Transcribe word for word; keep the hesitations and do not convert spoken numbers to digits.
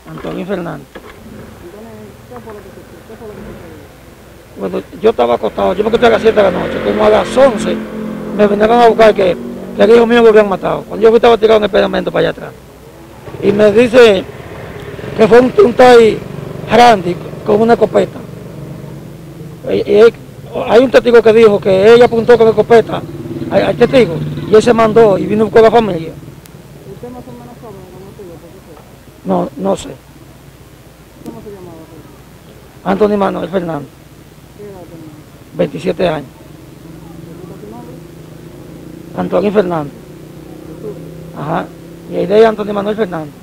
Antonio Fernández. Entonces, ¿qué fue lo que sucedió? ¿Qué fue lo que sucedió? Bueno, yo estaba acostado, yo me acosté a las siete de la noche, como a las once me vinieron a buscar que, que el hijo mío lo habían matado. Cuando yo estaba tirado en el pegamento para allá atrás. Y me dice que fue un, un tal Randy con una escopeta. Y, y, hay un testigo que dijo que ella apuntó con la escopeta al, al testigo y él se mandó y vino con la familia. ¿Usted más o menos sabe el motivo por qué fue? No, no sé. ¿Cómo se llamaba usted? Antonio Manuel Fernández, ¿Qué edad tenía? veintisiete años. ¿Recuerda su nombre? Antonio Fernández. Jesús. Ajá. Y ahí de Antonio Manuel Fernández.